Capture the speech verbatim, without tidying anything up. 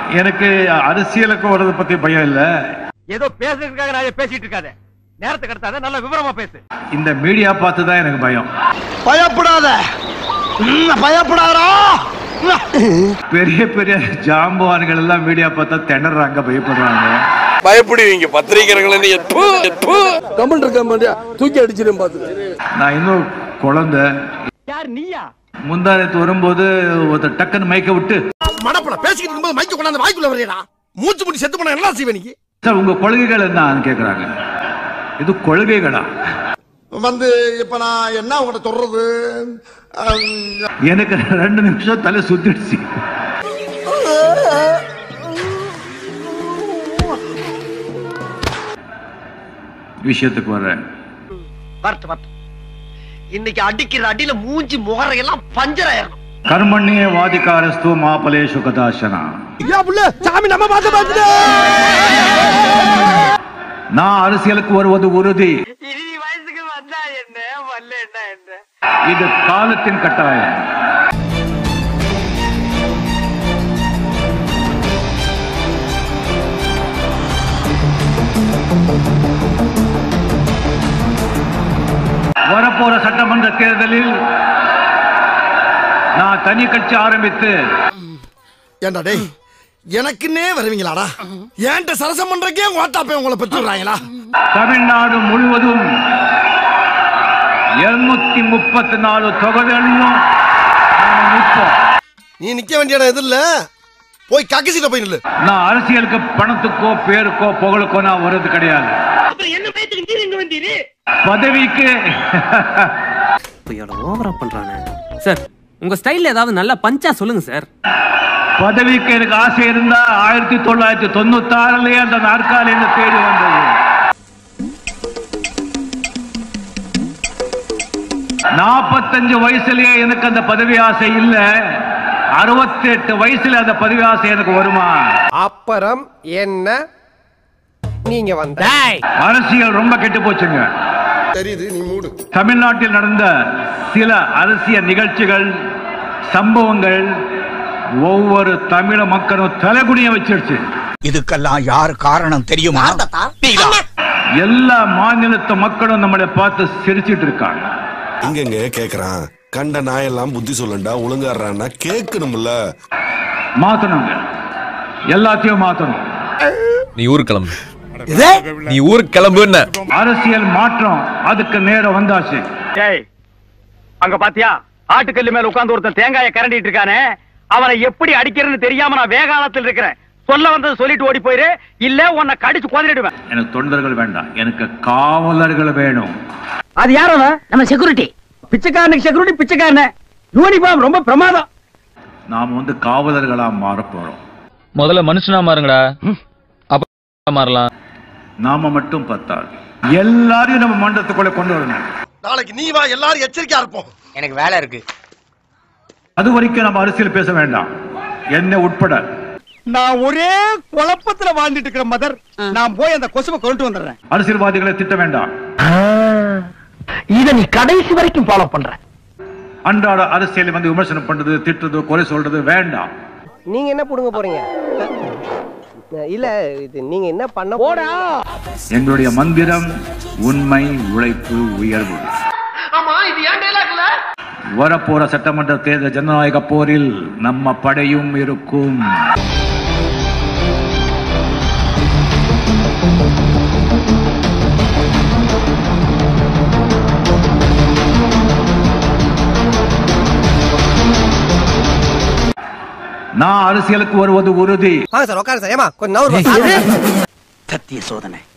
எனக்கு அரசியலுக்கு வரத பத்தி பயம் இல்ல. ஏதோ பேசுறதுக்காக நான் பேசிட்டு இருக்காத. நேரத்துக்கு கடத்தாத, நல்ல விவரமா பேசு. இந்த மீடியா பார்த்து தான் எனக்கு பயம். பயப்படாத, பயப்படாதா. பெரிய பெரிய ஜாம்பவான்கள் எல்லாம் மீடியா பார்த்தா திணறாங்க, பயப்படுறாங்க. பயப்படுவீங்க பத்திரிகைகளை நீ கமெண்ட் இருக்க மாட்டியா தூக்கி அடிச்சிரும் பாத்து. நான் இன்னும் குழந்தை. யார் நீயா? முந்தானத்து வரும்போது ஒரு டக்குன்னு மைக்க விட்டு மடப்பட பேசிக்கிட்டு இருக்கும்போது மைக்க கொண்டாந்து வாய்க்குள்ள வரையடா. மூச்சு முடி செத்து போனா என்ன செய்வே நீ? சார் உங்க கொள்கைகள் என்ன கேக்குறாங்க. இது கொள்கைகளா? வந்து இப்ப நான் என்ன உங்கள்கிட்ட சொல்றது? எனக்கு ரெண்டு நிமிஷம் தலை சுத்திடுச்சு. விஷயத்துக்கு வர்றேன். இன்னைக்கு அடிக்கிற அடியில மூஞ்சி முகரையெல்லாம் பஞ்சர் ஆயிரும். கர்மண்யே வாதிகாரஸ்து மாபலேஷு கதாசனா. சாமி நம்ம பார்த்து பார்த்து நான் அரசியலுக்கு வருவது உறுதி. வயசுக்கு வந்தா என்ன வரல என்ன? இது காலத்தின் கட்டாயம். வரப்போற சட்டமன்ற தேர்தலில் நான் தனி கட்சி ஆரம்பித்து ஏண்டா டேய் எனக்குன்னே வருவீங்களாடா? ஏன்ட்ட சரசம் பண்றக்கே வாட்டாப்பே உங்களை பெற்றுறாங்களா? தமிழ்நாடு முழுவதும் இருநூத்தி முப்பத்தி நாலு தொகுதிகளிலும் நீ நிக்க வேண்டிய இடம் எது இல்ல, போய் கக்கசிட்ட போய் நில்லு. நான் அரசியலுக்கு பணத்துக்கோ பேருக்கோ புகழுக்கோ நான் வர்றது கிடையாது. பதவிக்கு ஓவரா பண்றானே சார். உங்க ஸ்டைல்ல ஏதாவது நல்ல பஞ்சா சொல்லுங்க சார். பதவிக்கு எனக்கு ஆசை இருந்தா ஆயிரத்தி தொள்ளாயிரத்தி தொண்ணூத்தி ஆறுலயே அந்த நாற்காலி என்ன தேடி வந்தது. நாற்பத்தஞ்சு வயசுலயே எனக்கு அந்த பதவி ஆசை இல்ல, அறுபத்தி எட்டு வயசுல அந்த பதவி ஆசை எனக்கு வருமா? அப்புறம் என்ன நீங்க வந்த அரசியல் ரொம்ப கெட்டு போச்சுங்க. தெரியுது, நீ மூடு. தமிழ்நாட்டில் நடந்த சில அரசியல் நிகழ்ச்சிகள், சம்பவங்கள் ஒவ்வொரு தமிழ மக்களும் தலைகுனிய வச்சிருச்சு. இதுக்கெல்லாம் யார் காரணம் தெரியுமா? எல்லா மாநிலத்து மக்களும் நம்மளை பார்த்து சிரிச்சிட்டு இருக்காங்க. இங்க கேக்குறான், கண்ட நாயெல்லாம் புத்தி சொல்லண்டா ஒழுங்காடுறான்னா கேட்கணும்ல. மாத்தணுங்க, எல்லாத்தையும் மாத்தணும். நீ ஊர் கிளம்பு, நீ ஊர் கிளம்பு. அரசியல் மாற்றம் அதுக்கு நேரம் வந்தாச்சு. அங்க பாத்தியா ஆட்டுக்கல்லு மேல உட்கார்ந்து ஒருத்தன் தேங்காயை கரண்டிட்டு இருக்கானே, அவனை எப்படி அடிக்கிறதுன்னு தெரியாம நான் வேகாலத்தில் இருக்கிறேன். சொல்ல வந்தது சொல்லிட்டு ஓடி போயிரு, இல்ல உன்னை கடிச்சு கொன்னிடுவேன். எனக்கு தொண்டர்கள் வேண்டாம், எனக்கு காவலர்கள் வேணும். அது யாரோ நம்ம செக்யூரிட்டி. பிச்சைக்காரனுக்கு செக்யூரிட்டி பிச்சைக்காரன யூனிஃபார்ம் ரொம்ப பிரமாதம். நாம வந்து காவலர்களா மாற போறோம். முதல்ல மனுஷனா மாறுங்கடா, அப்ப மாறலாம். நாம மட்டும் பத்தாது, எல்லாரையும் நம்ம மன்றத்துக்குள்ள கொண்டு வரணும். நாளைக்கு நீ வா, எல்லாரும் எச்சரிக்கையா இருப்போம். எனக்கு வேலை இருக்கு. அது வரைக்கும் நம்ம அரசியல் பேச வேண்டாம், என்ன உட்பட. நான் ஒரே குழப்பத்துல வாழ்ந்துட்டு இருக்கிற மதர், நான் போய் அந்த கொசுவை கொண்டு வந்துடுறேன். அரசியல்வாதிகளை திட்ட வேண்டாம், இத நீ கடைசி வரைக்கும் ஃபாலோ பண்ற. அன்றாட அரசியலை வந்து விமர்சனம் பண்றது, திட்டுறது, குறை சொல்றது வேண்டாம். நீங்க என்ன புடுங்க போறீங்க? இல்ல இது நீங்க என்ன பண்ண போறா? எங்களுடைய மந்திரம் உண்மை, உழைப்பு, உயர்வு. ஆமா, இது ஏன் டயலாக்ல? வரப்போற சட்டமன்ற தேர்தல் ஜனநாயக போரில் நம்ம படையும் இருக்கும். நான் அரசியலுக்கு வருவது உறுதி. சார் உட்காரு சார். ஏமா கொஞ்சம் சத்திய சோதனை.